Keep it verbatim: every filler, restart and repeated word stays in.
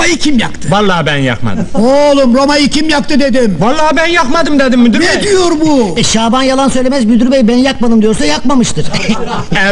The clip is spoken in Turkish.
Roma'yı kim yaktı? Vallahi ben yakmadım. Oğlum Roma'yı kim yaktı dedim. Vallahi ben yakmadım dedim müdür bey. Ne diyor bu? E, Şaban yalan söylemez, müdür bey ben yakmadım diyorsa yakmamıştır.